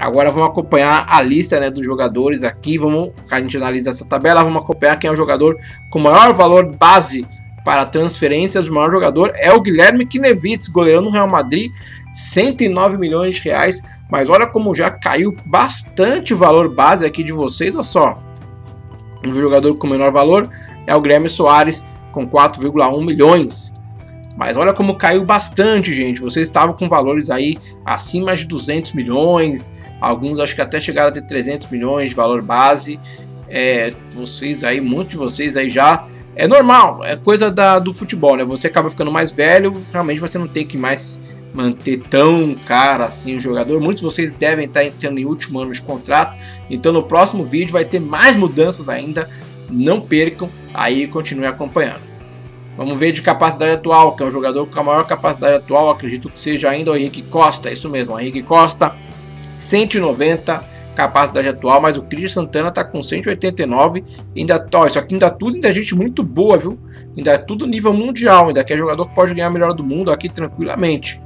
Agora vamos acompanhar a lista, né, dos jogadores aqui. A gente analisa essa tabela. Vamos acompanhar quem é o jogador com maior valor base para transferências. O maior jogador é o Guilherme Knevittes, goleirão no Real Madrid, 109 milhões de reais. Mas olha como já caiu bastante o valor base aqui de vocês. Olha só, o jogador com menor valor é o Guilherme Soares, com 4,1 milhões. Mas olha como caiu bastante, gente. Vocês estavam com valores aí acima de 200 milhões. Alguns acho que até chegaram a ter 300 milhões de valor base. Vocês aí, muitos de vocês aí já... É normal, é coisa do futebol, né? Você acaba ficando mais velho, realmente você não tem que mais manter tão caro assim o jogador. Muitos de vocês devem estar entrando em último ano de contrato. Então no próximo vídeo vai ter mais mudanças ainda. Não percam, aí continue acompanhando. Vamos ver de capacidade atual, que é o jogador com a maior capacidade atual, acredito que seja ainda o Henrique Costa. É isso mesmo, o Henrique Costa, 190 capacidade atual, mas o Christian Santana está com 189. Ainda, ó, isso aqui ainda tudo ainda é gente muito boa, viu? Ainda é tudo nível mundial, ainda que é jogador que pode ganhar a melhor do mundo aqui tranquilamente.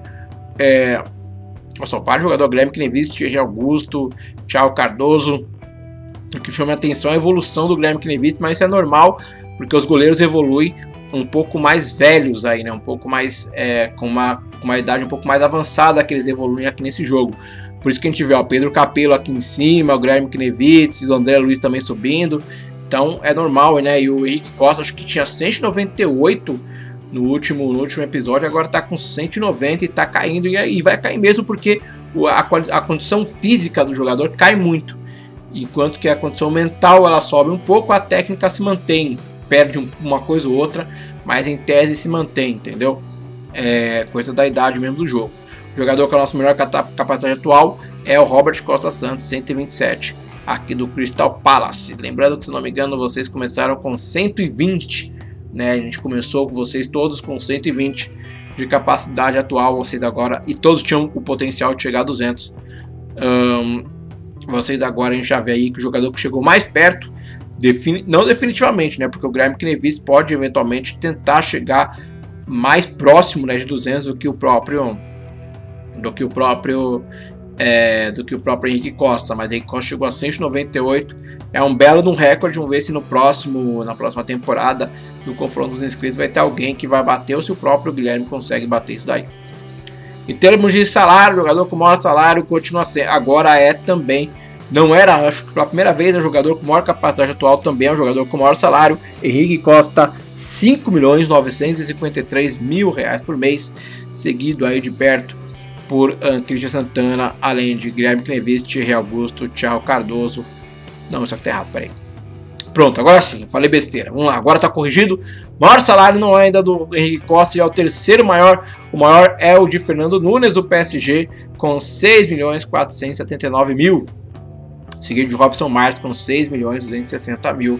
Só vários jogadores, Guilherme Knevittes, Thierry Augusto, Thiago Cardoso. O que chama a atenção é a evolução do Guilherme Knevittes, mas isso é normal, porque os goleiros evoluem um pouco mais velhos aí, né? Um pouco mais com uma idade um pouco mais avançada que eles evoluem aqui nesse jogo. Por isso que a gente vê o Pedro Capello aqui em cima, o Guilherme Knevittes, o André Luiz também subindo. Então é normal, né? E o Henrique Costa, acho que tinha 198 no último episódio, agora tá com 190 e tá caindo. E vai cair mesmo porque a condição física do jogador cai muito. Enquanto que a condição mental ela sobe um pouco, a técnica se mantém. Perde uma coisa ou outra, mas em tese se mantém, entendeu? É coisa da idade mesmo do jogo. O jogador com a nossa melhor capacidade atual é o Robert Costa Santos, 127, aqui do Crystal Palace. Lembrando que, se não me engano, vocês começaram com 120, né? A gente começou com vocês todos com 120 de capacidade atual, vocês agora, e todos tinham o potencial de chegar a 200. Vocês agora, a gente já vê aí que o jogador que chegou mais perto, não definitivamente, né? Porque o Guilherme Knevittes pode eventualmente tentar chegar mais próximo, né, de 200 do que o próprio Henrique Costa. Mas Henrique Costa chegou a 198, é um belo de um recorde. Vamos ver se na próxima temporada do confronto dos inscritos vai ter alguém que vai bater, ou se o próprio Guilherme consegue bater isso daí. Em termos de salário, o jogador com maior salário continua sendo, agora é também. Não era, acho que pela primeira vez, o jogador com maior capacidade atual também é um jogador com maior salário. Henrique Costa, 5.953.000 reais por mês, seguido aí de perto por Christian Santana, além de Guilherme Knevittes, Thierry Augusto, Thiago Cardoso. Não, isso aqui tá errado, peraí. Pronto, agora sim, falei besteira. Vamos lá, agora tá corrigido. O maior salário não é ainda do Henrique Costa, já é o terceiro maior. O maior é o de Fernando Nunes, do PSG, com 6.479.000. Seguido de Robson Martins com 6.260.000.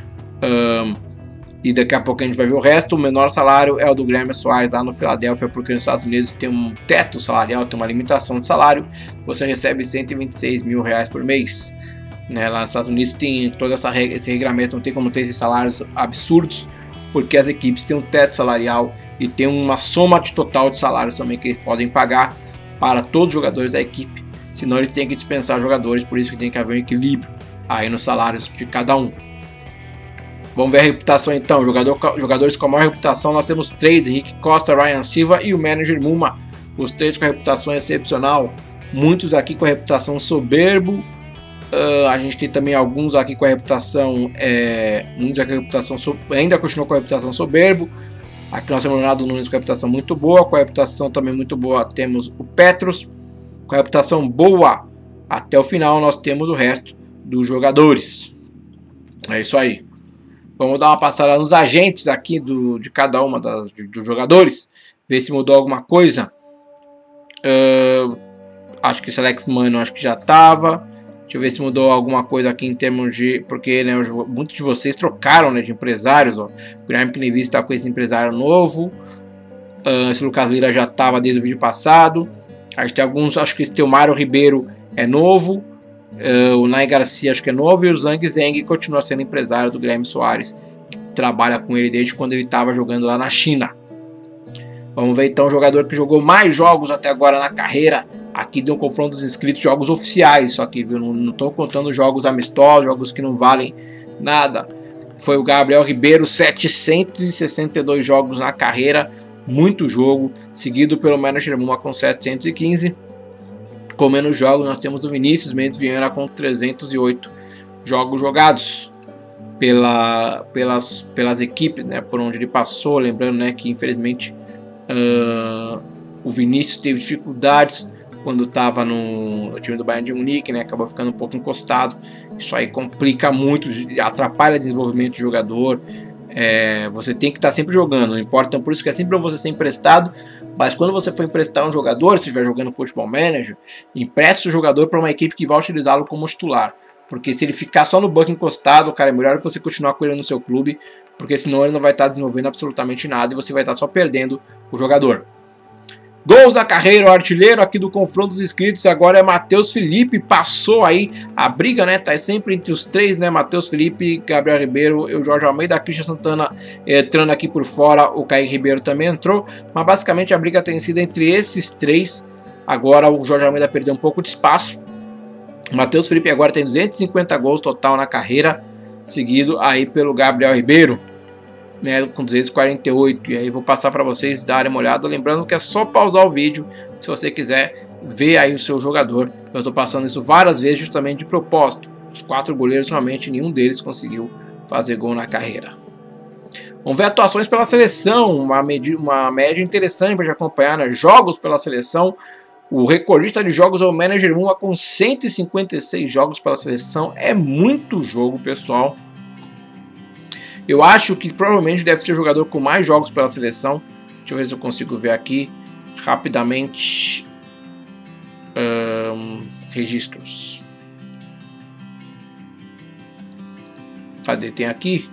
E daqui a pouco a gente vai ver o resto. O menor salário é o do Guilherme Soares lá no Philadelphia, porque nos Estados Unidos tem um teto salarial, tem uma limitação de salário. Você recebe 126.000 reais por mês, né? Lá nos Estados Unidos tem todo esse regramento, não tem como ter esses salários absurdos, porque as equipes têm um teto salarial e tem uma soma de total de salários também que eles podem pagar para todos os jogadores da equipe. Senão eles têm que dispensar jogadores, por isso que tem que haver um equilíbrio aí nos salários de cada um. Vamos ver a reputação então. Jogadores com a maior reputação, nós temos 3: Henrique Costa, Ryan Silva e o manager Muma. Os 3 com a reputação excepcional. Muitos aqui com a reputação soberbo. A gente tem também alguns aqui com a reputação. Muitos aqui com a reputação ainda continuam com a reputação soberbo. Aqui nós temos o Ronaldo Nunes com a reputação muito boa. Com a reputação também muito boa temos o Petros. Com a reputação boa até o final nós temos o resto dos jogadores. É isso aí. Vamos dar uma passada nos agentes aqui de cada uma dos jogadores. Ver se mudou alguma coisa. Acho que esse Alex Mano acho que já estava. Deixa eu ver se mudou alguma coisa aqui em termos de... Porque, né, muitos de vocês trocaram, né, de empresários. Ó. O Guilherme Knevittes está com esse empresário novo. Esse Lucas Lira já estava desde o vídeo passado. A gente tem alguns, acho que esse Teomário Ribeiro é novo. O Nai Garcia acho que é novo. E o Zhang Zheng continua sendo empresário do Guilherme Soares, que trabalha com ele desde quando ele estava jogando lá na China. Vamos ver então o jogador que jogou mais jogos até agora na carreira Aqui deu um confronto dos inscritos, jogos oficiais, só que viu, não estou contando jogos amistosos, jogos que não valem nada. Foi o Gabriel Ribeiro, 762 jogos na carreira, muito jogo, seguido pelo Manager Muma com 715. Com menos jogos nós temos o Vinícius Mendes Vieira com 308 jogos jogados pelas equipes, né, por onde ele passou. Lembrando, né, que infelizmente o Vinícius teve dificuldades quando estava no time do Bayern de Munique, né, acabou ficando um pouco encostado. Isso aí complica muito, atrapalha o desenvolvimento do jogador. Você tem que estar sempre jogando, não importa. Então, por isso que é sempre você ser emprestado. Mas quando você for emprestar um jogador, se estiver jogando Futebol Manager, empreste o jogador para uma equipe que vai utilizá-lo como titular. Porque se ele ficar só no banco encostado, cara, é melhor você continuar com ele no seu clube, porque senão ele não vai estar desenvolvendo absolutamente nada e você vai estar só perdendo o jogador. Gols da carreira, o artilheiro aqui do confronto dos inscritos agora é Matheus Felipe, passou aí a briga, né, tá sempre entre os três, né, Matheus Felipe, Gabriel Ribeiro e o Jorge Almeida, Christian Santana entrando aqui por fora, o Kaique Ribeiro também entrou, mas basicamente a briga tem sido entre esses três. Agora o Jorge Almeida perdeu um pouco de espaço, Matheus Felipe agora tem 250 gols total na carreira, seguido aí pelo Gabriel Ribeiro, né, com 248, e aí vou passar para vocês darem uma olhada, lembrando que é só pausar o vídeo se você quiser ver aí o seu jogador. Eu estou passando isso várias vezes justamente de propósito. Os 4 goleiros, realmente nenhum deles conseguiu fazer gol na carreira. Vamos ver atuações pela seleção, uma média interessante para acompanhar, né? Jogos pela seleção. O recordista de jogos é o Manager Muma com 156 jogos pela seleção, é muito jogo, pessoal. Eu acho que provavelmente deve ser o jogador com mais jogos pela seleção. Deixa eu ver se eu consigo ver aqui rapidamente. Registros. Cadê? Tem aqui?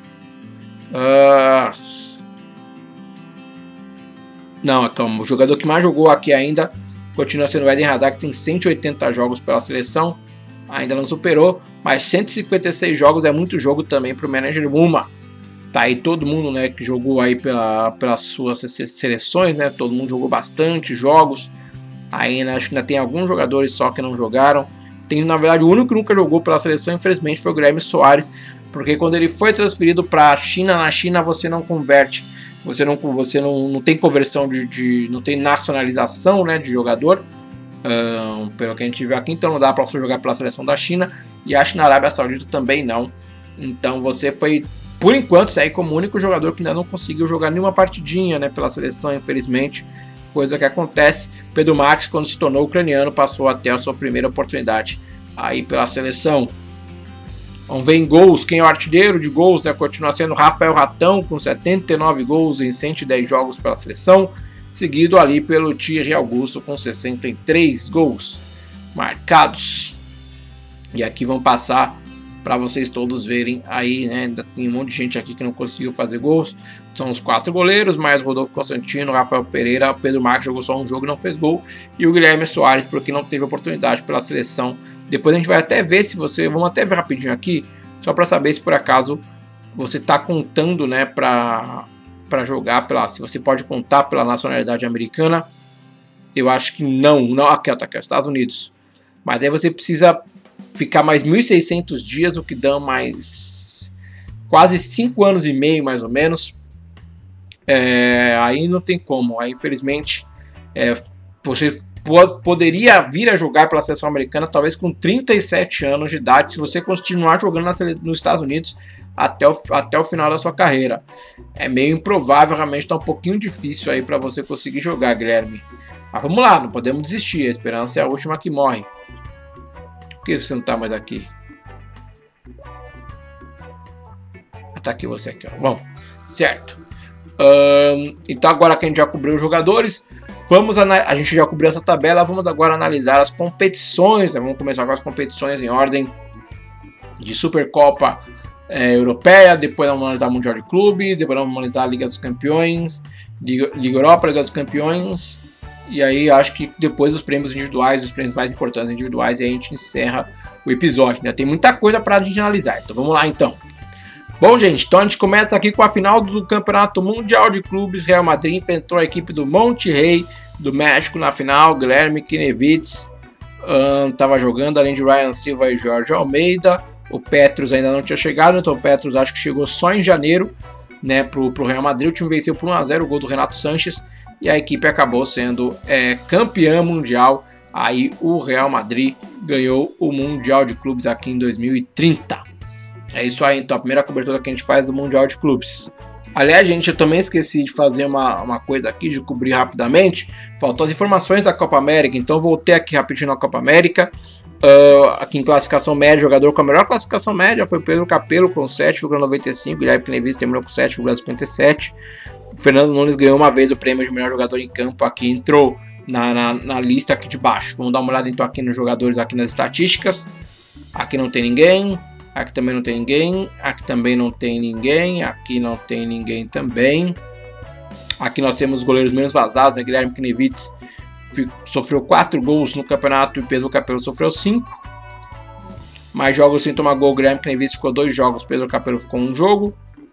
Não, calma. O jogador que mais jogou aqui ainda continua sendo o Eden Hazard, que tem 180 jogos pela seleção. Ainda não superou, mas 156 jogos é muito jogo também para o Manager Muma. Tá aí todo mundo, né, que jogou aí pelas suas seleções, né? Todo mundo jogou bastante jogos. Ainda acho que ainda tem alguns jogadores só que não jogaram. Tem, na verdade, o único que nunca jogou pela seleção, infelizmente, foi o Guilherme Soares, porque quando ele foi transferido para a China, na China você não converte, você não tem conversão não tem nacionalização, né, de jogador. Pelo que a gente viu aqui, então não dá para você jogar pela seleção da China, e acho que na Arábia Saudita também não. Então você foi, por enquanto, sair como o único jogador que ainda não conseguiu jogar nenhuma partidinha, né, pela seleção, infelizmente. Coisa que acontece. Pedro Marques, quando se tornou ucraniano, passou até a sua primeira oportunidade aí pela seleção. Vamos ver em gols, quem é o artilheiro de gols, né, continua sendo Rafael Ratão, com 79 gols em 110 jogos pela seleção, seguido ali pelo Thierry Augusto, com 63 gols marcados. E aqui vão passar para vocês todos verem aí, né? Ainda tem um monte de gente aqui que não conseguiu fazer gols. São os 4 goleiros, mais Rodolfo Constantino, Rafael Pereira, Pedro Marques jogou só um jogo e não fez gol, e o Guilherme Soares, porque não teve oportunidade pela seleção. Depois a gente vai até ver vamos até ver rapidinho aqui, só para saber se por acaso você está contando, né, para jogar se você pode contar pela nacionalidade americana. Eu acho que não, aqui, tá aqui, Estados Unidos. Mas aí você precisa ficar mais 1.600 dias, o que dá mais quase 5 anos e meio, mais ou menos. Aí não tem como. Aí, infelizmente, você poderia vir a jogar pela seleção americana talvez com 37 anos de idade, se você continuar jogando nos Estados Unidos até o final da sua carreira. É meio improvável, realmente está um pouquinho difícil aí para você conseguir jogar, Guilherme. Mas vamos lá, não podemos desistir, a esperança é a última que morre. Por que você não está mais aqui? Tá aqui você aqui, ó. Bom, certo. Então agora que a gente já cobriu os jogadores, a gente já cobriu essa tabela, vamos agora analisar as competições, né? Vamos começar com as competições em ordem de Supercopa Europeia, depois vamos analisar o Mundial de Clubes, depois vamos analisar a Liga dos Campeões, Liga Europa, Liga dos Campeões, e aí acho que depois os prêmios individuais, os prêmios mais importantes individuais, e aí a gente encerra o episódio, né? Tem muita coisa para a gente analisar, então vamos lá então. Bom, gente, então a gente começa aqui com a final do Campeonato Mundial de Clubes. Real Madrid enfrentou a equipe do Monterrey do México na final. Guilherme Knevitz estava jogando, além de Ryan Silva e Jorge Almeida. O Petrus ainda não tinha chegado, então o Petrus acho que chegou só em janeiro, né, pro Real Madrid. O time venceu por 1-0, o gol do Renato Sanches, e a equipe acabou sendo campeã mundial. Aí o Real Madrid ganhou o Mundial de Clubes aqui em 2030. É isso aí, então, a primeira cobertura que a gente faz do Mundial de Clubes. Aliás, gente, eu também esqueci de fazer uma coisa aqui, de cobrir rapidamente. Faltou as informações da Copa América, então eu voltei aqui rapidinho na Copa América. Aqui em classificação média, o jogador com a melhor classificação média foi Pedro Capello com 7,95, Guilherme Knevitz terminou com 7,57. O Fernando Nunes ganhou uma vez o prêmio de melhor jogador em campo, aqui entrou na lista aqui de baixo. Vamos dar uma olhada então aqui nos jogadores, aqui nas estatísticas. Aqui não tem ninguém. Aqui também não tem ninguém, aqui também não tem ninguém, aqui não tem ninguém também. Aqui nós temos os goleiros menos vazados, né? Guilherme Knevitz sofreu 4 gols no campeonato e Pedro Capello sofreu 5. Mais jogos sem tomar gol, Guilherme Knevitz ficou 2 jogos, Pedro Capello ficou 1 jogo.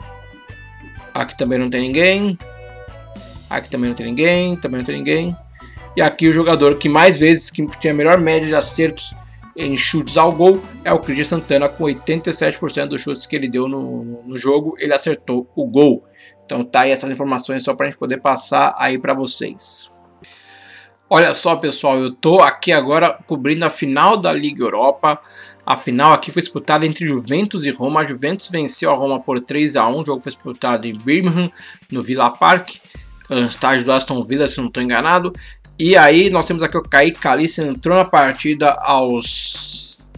Aqui também não tem ninguém. Aqui também não tem ninguém, também não tem ninguém. E aqui o jogador que mais vezes, que tem a melhor média de acertos em chutes ao gol, é o Christian Santana, com 87% dos chutes que ele deu no jogo, ele acertou o gol. Então tá aí essas informações só para a gente poder passar aí para vocês. Olha só, pessoal, eu tô aqui agora cobrindo a final da Liga Europa. A final aqui foi disputada entre Juventus e Roma. A Juventus venceu a Roma por 3-1. O jogo foi disputado em Birmingham, no Villa Park, estádio do Aston Villa, se não estou enganado. E aí nós temos aqui o Kaique Calice, entrou na partida aos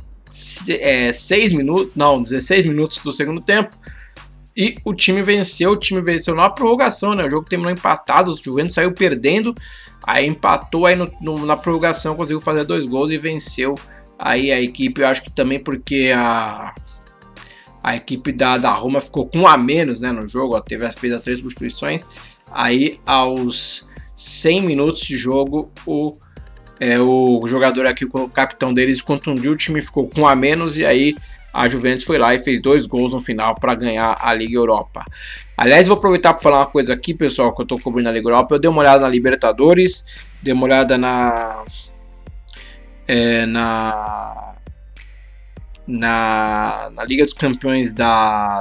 16 minutos do segundo tempo. E o time venceu na prorrogação, né? O jogo terminou empatado, o Juventus saiu perdendo, aí empatou, aí na prorrogação conseguiu fazer 2 gols e venceu aí a equipe. Eu acho que também porque a equipe da Roma ficou com 1 a menos, né, no jogo, ó, fez as 3 substituições. Aí aos 100 minutos de jogo, o jogador aqui, o capitão deles, contundiu, o time ficou com 1 a menos, e aí a Juventus foi lá e fez 2 gols no final para ganhar a Liga Europa. Aliás, vou aproveitar para falar uma coisa aqui, pessoal, que eu estou cobrindo a Liga Europa. Eu dei uma olhada na Libertadores, dei uma olhada na Liga dos Campeões da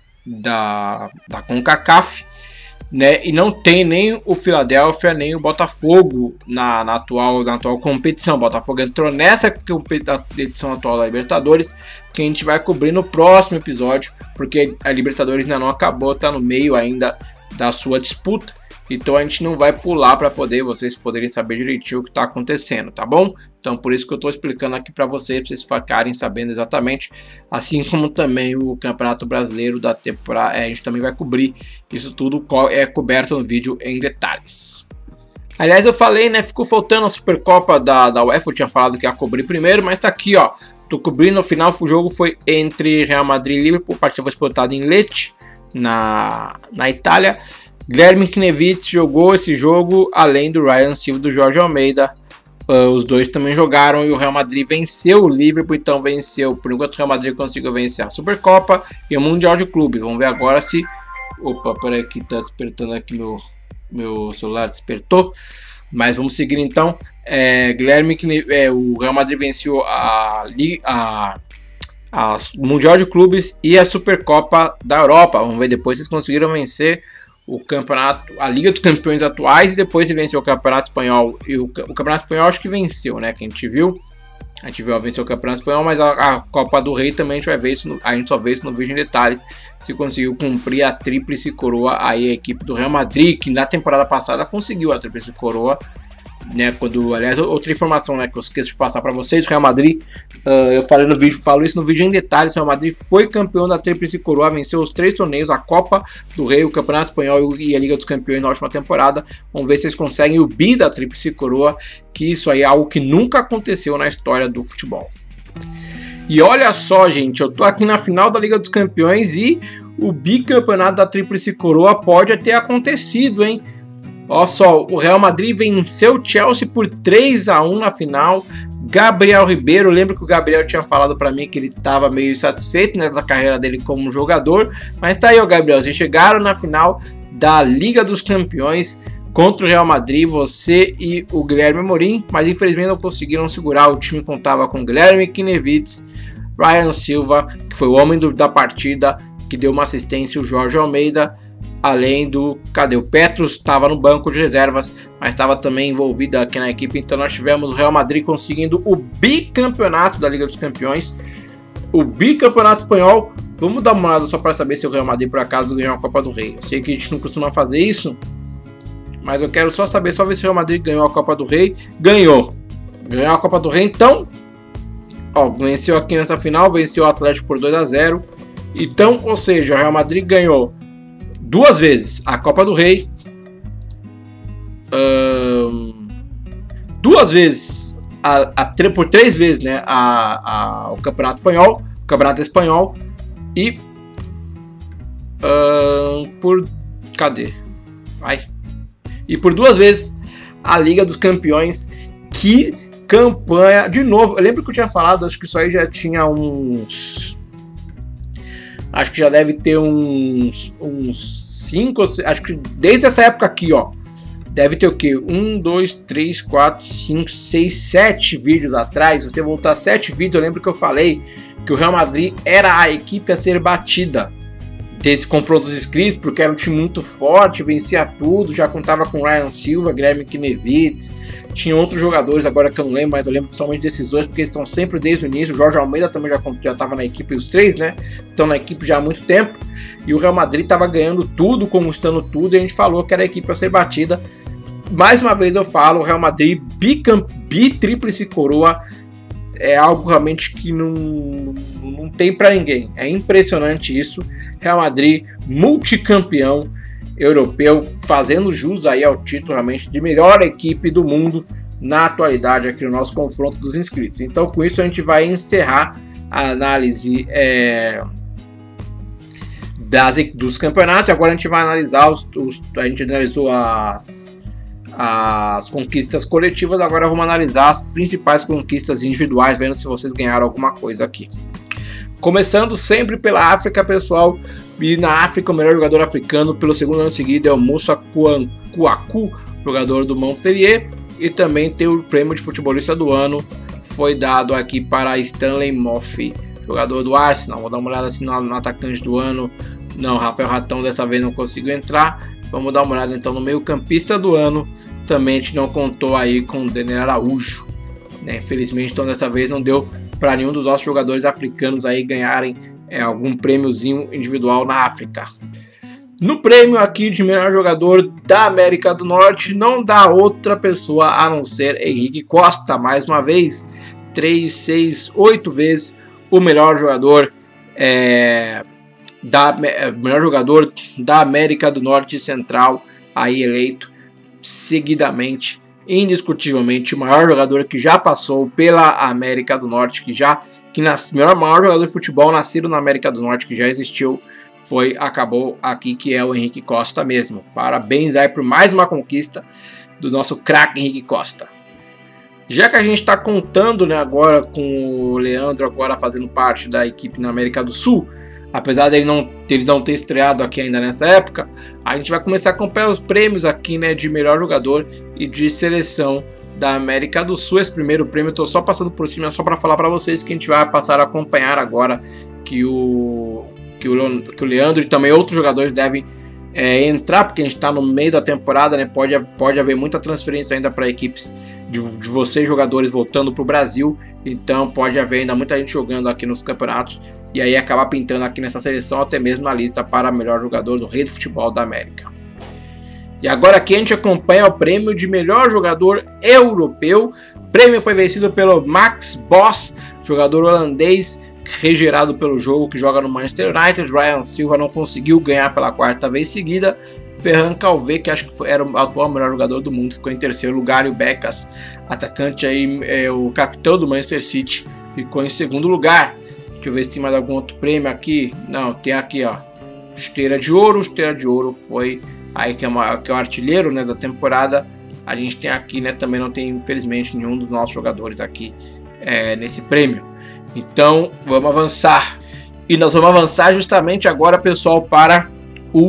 CONCACAF, né? E não tem nem o Philadelphia nem o Botafogo na atual competição. O Botafogo entrou nessa edição atual da Libertadores, que a gente vai cobrir no próximo episódio, porque a Libertadores ainda não acabou, tá no meio ainda da sua disputa. Então a gente não vai pular para vocês poderem saber direitinho o que está acontecendo, tá bom? Então por isso que eu estou explicando aqui para vocês ficarem sabendo exatamente, assim como também o Campeonato Brasileiro da temporada. A gente também vai cobrir isso tudo, é coberto no vídeo em detalhes. Aliás, eu falei, né? Ficou faltando a Supercopa da UEFA, eu tinha falado que ia cobrir primeiro, mas tá aqui, ó. Tô cobrindo. No final, o jogo foi entre Real Madrid e Liverpool. A partida foi disputada em Lecce, na Itália. Guilherme Knevitz jogou esse jogo, além do Ryan Silva e do Jorge Almeida. Os dois também jogaram e o Real Madrid venceu o Liverpool, então venceu. Por enquanto o Real Madrid conseguiu vencer a Supercopa e o Mundial de Clube. Vamos ver agora se... Opa, peraí que tá despertando aqui, meu celular despertou. Mas vamos seguir então. O Real Madrid venceu a Mundial de Clubes e a Supercopa da Europa. Vamos ver depois se eles conseguiram vencer o campeonato, a Liga dos Campeões atuais, e depois se venceu o Campeonato Espanhol. E o Campeonato Espanhol acho que venceu, né? Que a gente viu venceu o Campeonato Espanhol, mas a Copa do Rei também a gente vai ver isso, a gente só vê isso no vídeo em detalhes, se conseguiu cumprir a tríplice coroa aí a equipe do Real Madrid, que na temporada passada conseguiu a tríplice coroa, né? Aliás, outra informação, né, que eu esqueço de passar para vocês, o Real Madrid, eu falei no vídeo, falo isso no vídeo em detalhes, o Real Madrid foi campeão da tríplice coroa, venceu os 3 torneios, a Copa do Rei, o Campeonato Espanhol e a Liga dos Campeões na última temporada. Vamos ver se eles conseguem o bi da tríplice coroa, que isso aí é algo que nunca aconteceu na história do futebol. E olha só, gente, eu tô aqui na final da Liga dos Campeões e o bicampeonato da tríplice coroa pode ter acontecido, hein? Olha só, o Real Madrid venceu o Chelsea por 3-1 na final. Gabriel Ribeiro, lembro que o Gabriel tinha falado para mim que ele estava meio insatisfeito, né, da carreira dele como jogador. Mas tá aí, ó, Gabriel, vocês chegaram na final da Liga dos Campeões, contra o Real Madrid, você e o Guilherme Amorim, mas infelizmente não conseguiram segurar. O time contava com Guilherme Knevitz, Ryan Silva, que foi o homem da partida, que deu uma assistência, o Jorge Almeida, além do... Cadê? O Petrus estava no banco de reservas, mas estava também envolvido aqui na equipe. Então nós tivemos o Real Madrid conseguindo o bicampeonato da Liga dos Campeões, o bicampeonato espanhol. Vamos dar uma olhada só para saber se o Real Madrid por acaso ganhou a Copa do Rei. Eu sei que a gente não costuma fazer isso, mas eu quero só saber, só ver se o Real Madrid ganhou a Copa do Rei. Ganhou a Copa do Rei, então, ó, venceu aqui nessa final, venceu o Atlético por 2-0. Então, ou seja, o Real Madrid ganhou 2 vezes a Copa do Rei, 2 vezes, por 3 vezes, né, o Campeonato Espanhol, e E por 2 vezes a Liga dos Campeões. Que campanha! De novo, eu lembro que eu tinha falado, acho que isso aí já tinha uns... Acho que já deve ter uns 5, acho que desde essa época aqui, ó. Deve ter o quê? 1, 2, 3, 4, 5, 6, 7 vídeos atrás. Se você voltar 7 vídeos, eu lembro que eu falei que o Real Madrid era a equipe a ser batida desse confronto dos inscritos, porque era um time muito forte, vencia tudo, já contava com Ryan Silva, Guilherme Knevitz, tinha outros jogadores agora que eu não lembro, mas eu lembro principalmente desses dois, porque eles estão sempre desde o início. O Jorge Almeida também já estava na equipe, os 3, né? Estão na equipe já há muito tempo, e o Real Madrid estava ganhando tudo, conquistando tudo, e a gente falou que era a equipe a ser batida. Mais uma vez eu falo, o Real Madrid tríplice coroa é algo realmente que não tem para ninguém. É impressionante isso. Real Madrid multicampeão europeu, fazendo jus aí ao título realmente de melhor equipe do mundo na atualidade aqui no nosso confronto dos inscritos. Então com isso a gente vai encerrar a análise dos campeonatos. Agora a gente vai analisar a gente analisou as conquistas coletivas, agora vamos analisar as principais conquistas individuais, vendo se vocês ganharam alguma coisa aqui. Começando sempre pela África, pessoal, e na África o melhor jogador africano pelo segundo ano seguido é o Moussa Kouakou, jogador do Montpellier, e também tem o prêmio de futebolista do ano, foi dado aqui para Stanley Moffey, jogador do Arsenal. Vou dar uma olhada assim no atacante do ano. Não, Rafael Ratão dessa vez não conseguiu entrar. Vamos dar uma olhada então no meio campista do ano. Também a gente não contou aí com o Daniel Araújo, né? Infelizmente, então dessa vez não deu para nenhum dos nossos jogadores africanos aí ganharem algum prêmiozinho individual na África. No prêmio aqui de melhor jogador da América do Norte, não dá outra pessoa a não ser Henrique Costa. Mais uma vez, 3, 6, 8 vezes o melhor jogador da América do Norte e Central, aí eleito seguidamente, indiscutivelmente, o maior jogador que já passou pela América do Norte, maior jogador de futebol nascido na América do Norte que já existiu, acabou aqui, que é o Henrique Costa mesmo. Parabéns aí por mais uma conquista do nosso craque Henrique Costa. Já que a gente está contando, né, agora com o Leandro agora fazendo parte da equipe na América do Sul, apesar dele não ter estreado aqui ainda nessa época, a gente vai começar a acompanhar os prêmios aqui, né, de melhor jogador e de seleção da América do Sul. Esse primeiro prêmio eu estou só passando por cima, só para falar para vocês que a gente vai passar a acompanhar agora, que o Leandro e também outros jogadores devem entrar, porque a gente está no meio da temporada, né, pode haver muita transferência ainda para equipes de vocês jogadores voltando para o Brasil, então pode haver ainda muita gente jogando aqui nos campeonatos e aí acabar pintando aqui nessa seleção, até mesmo na lista para melhor jogador do Rei do Futebol da América. E agora aqui a gente acompanha o prêmio de melhor jogador europeu. O prêmio foi vencido pelo Max Boss, jogador holandês regerado pelo jogo, que joga no Manchester United. Ryan Silva não conseguiu ganhar pela 4ª vez seguida. Ferran Calvé, que acho que era o atual melhor jogador do mundo, ficou em 3º lugar, e o Becas, atacante aí, o capitão do Manchester City, ficou em 2º lugar. Deixa eu ver se tem mais algum outro prêmio aqui. Não, tem aqui, ó, Chuteira de Ouro. Chuteira de Ouro foi aí que é o artilheiro, né, da temporada. A gente tem aqui, né, também não tem infelizmente nenhum dos nossos jogadores aqui nesse prêmio. Então vamos avançar. E nós vamos avançar justamente agora, pessoal, para o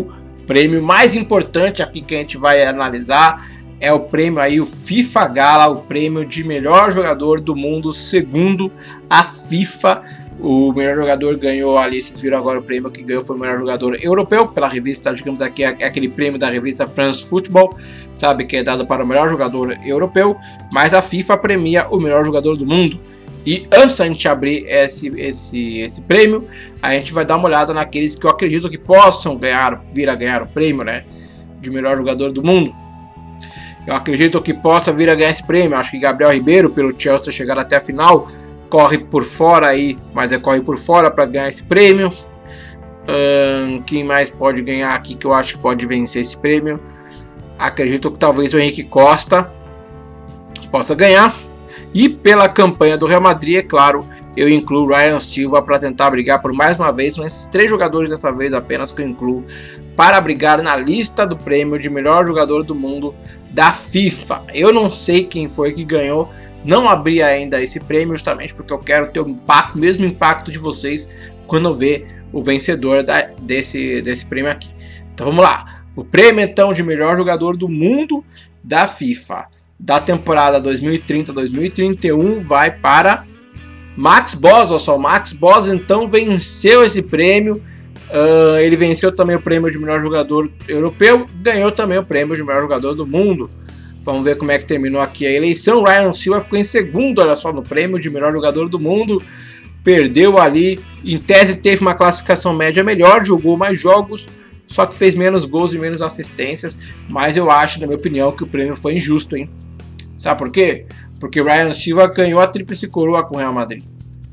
prêmio mais importante aqui que a gente vai analisar é o prêmio aí, o FIFA Gala, o prêmio de melhor jogador do mundo, segundo a FIFA. O melhor jogador ganhou ali, vocês viram agora o prêmio que ganhou foi o melhor jogador europeu, pela revista, digamos aqui, é aquele prêmio da revista France Football, sabe, que é dado para o melhor jogador europeu, mas a FIFA premia o melhor jogador do mundo. E antes da gente abrir esse prêmio, a gente vai dar uma olhada naqueles que eu acredito que possam vir a ganhar o prêmio, né, de melhor jogador do mundo. Eu acredito que possa vir a ganhar esse prêmio. Acho que Gabriel Ribeiro, pelo Chelsea chegar até a final, corre por fora aí, mas corre por fora para ganhar esse prêmio. Quem mais pode ganhar aqui que eu acho que pode vencer esse prêmio? Acredito que talvez o Henrique Costa possa ganhar. E pela campanha do Real Madrid, é claro, eu incluo Ryan Silva para tentar brigar por mais uma vez. São esses 3 jogadores dessa vez apenas que eu incluo para brigar na lista do prêmio de melhor jogador do mundo da FIFA. Eu não sei quem foi que ganhou, não abri ainda esse prêmio justamente porque eu quero ter o mesmo impacto de vocês quando eu ver o vencedor desse prêmio aqui. Então vamos lá, o prêmio então de melhor jogador do mundo da FIFA da temporada 2030-2031 vai para Max Bosz. Olha só, o Max Bosz então venceu esse prêmio. Ele venceu também o prêmio de melhor jogador europeu, ganhou também o prêmio de melhor jogador do mundo. Vamos ver como é que terminou aqui a eleição. Ryan Silva ficou em segundo, olha só, no prêmio de melhor jogador do mundo. Perdeu ali, em tese teve uma classificação média melhor, jogou mais jogos, só que fez menos gols e menos assistências. Mas eu acho, na minha opinião, que o prêmio foi injusto, hein? Sabe por quê? Porque Ryan Silva ganhou a tríplice coroa com o Real Madrid.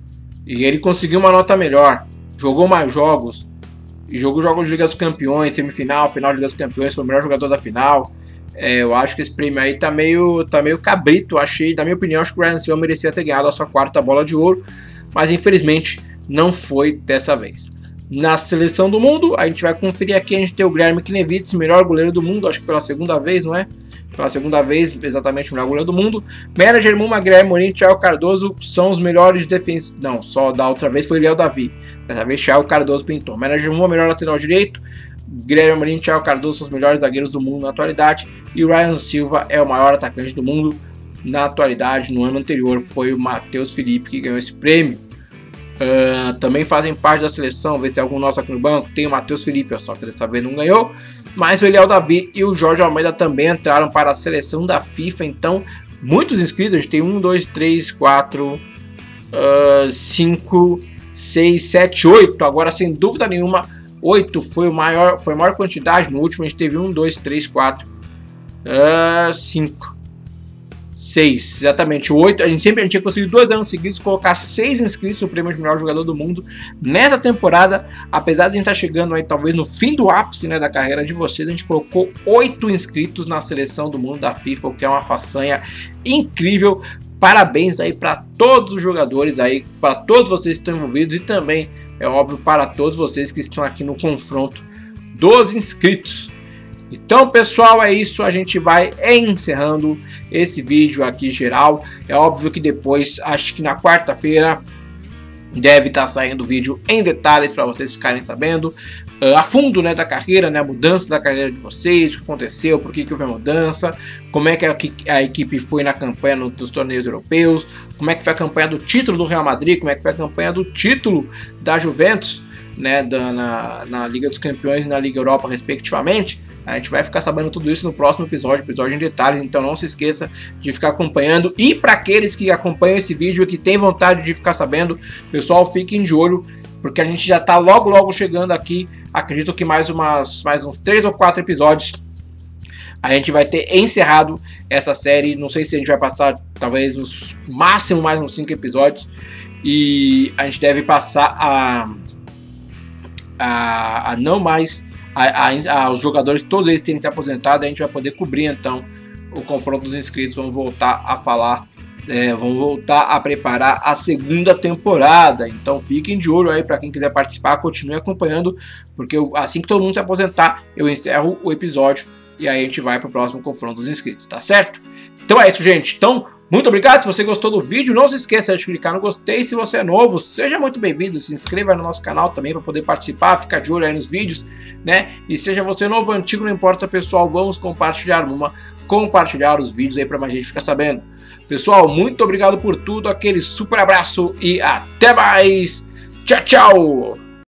E ele conseguiu uma nota melhor, jogou mais jogos, e jogou jogos de Liga dos Campeões, semifinal, final de Liga dos Campeões, foi o melhor jogador da final. Eu acho que esse prêmio aí tá meio cabrito, achei, na minha opinião, acho que o Ryan Silva merecia ter ganhado a sua 4ª bola de ouro, mas infelizmente não foi dessa vez. Na seleção do mundo, a gente vai conferir aqui, a gente tem o Guilherme Knevitz, melhor goleiro do mundo, acho que pela 2ª vez, não é? Pela 2ª vez, exatamente, o melhor goleiro do mundo. Manager Muma, Guilherme Mourinho e Thiago Cardoso são os melhores defensores. Não, só da outra vez foi o Léo Davi. Dessa vez Thiago Cardoso pintou. Manager Muma, melhor lateral direito. Guilherme Mourinho e Thiago Cardoso são os melhores zagueiros do mundo na atualidade. E o Ryan Silva é o maior atacante do mundo na atualidade. No ano anterior foi o Matheus Felipe que ganhou esse prêmio. Também fazem parte da seleção, ver se tem algum nosso aqui no banco. Tem o Matheus Felipe, só que dessa vez não ganhou. Mas o Eliel Davi e o Jorge Almeida também entraram para a seleção da FIFA. Então, muitos inscritos. A gente tem 1, 2, 3, 4, 5, 6, 7, 8. Agora, sem dúvida nenhuma, 8 foi a maior quantidade. No último, a gente teve 1, 2, 3, 4, 5, 6, exatamente, 8. A gente tinha conseguido 2 anos seguidos colocar 6 inscritos no prêmio de melhor jogador do mundo nessa temporada. Apesar de a gente estar chegando aí talvez no fim do ápice, né, da carreira de vocês, a gente colocou 8 inscritos na seleção do mundo da FIFA, o que é uma façanha incrível. Parabéns aí para todos os jogadores aí, para todos vocês que estão envolvidos e também, é óbvio, para todos vocês que estão aqui no confronto dos inscritos. Então, pessoal, é isso, a gente vai encerrando esse vídeo aqui geral. É óbvio que depois, acho que na quarta-feira, deve estar saindo o vídeo em detalhes para vocês ficarem sabendo a fundo, né, da carreira, né, a mudança da carreira de vocês, o que aconteceu, por que houve a mudança, como é que a equipe foi na campanha dos torneios europeus, como é que foi a campanha do título do Real Madrid, como é que foi a campanha do título da Juventus, né, na Liga dos Campeões e na Liga Europa, respectivamente. A gente vai ficar sabendo tudo isso no próximo episódio em detalhes, então não se esqueça de ficar acompanhando. E para aqueles que acompanham esse vídeo e que tem vontade de ficar sabendo, pessoal, fiquem de olho, porque a gente já está logo chegando aqui. Acredito que mais uns 3 ou 4 episódios a gente vai ter encerrado essa série. Não sei se a gente vai passar talvez no máximo mais uns 5 episódios, e a gente deve passar a não mais os jogadores, todos eles terem se aposentado. A gente vai poder cobrir então o confronto dos inscritos. Vamos voltar a falar, vamos voltar a preparar a 2ª temporada. Então fiquem de olho aí, para quem quiser participar, continue acompanhando, porque assim que todo mundo se aposentar, eu encerro o episódio e aí a gente vai para o próximo confronto dos inscritos, tá certo? Então é isso, gente. Então, muito obrigado. Se você gostou do vídeo, não se esqueça de clicar no gostei. Se você é novo, seja muito bem-vindo. Se inscreva no nosso canal também para poder participar, ficar de olho aí nos vídeos, né? E seja você novo ou antigo, não importa, pessoal. Vamos compartilhar os vídeos aí para mais gente ficar sabendo. Pessoal, muito obrigado por tudo. Aquele super abraço e até mais. Tchau, tchau.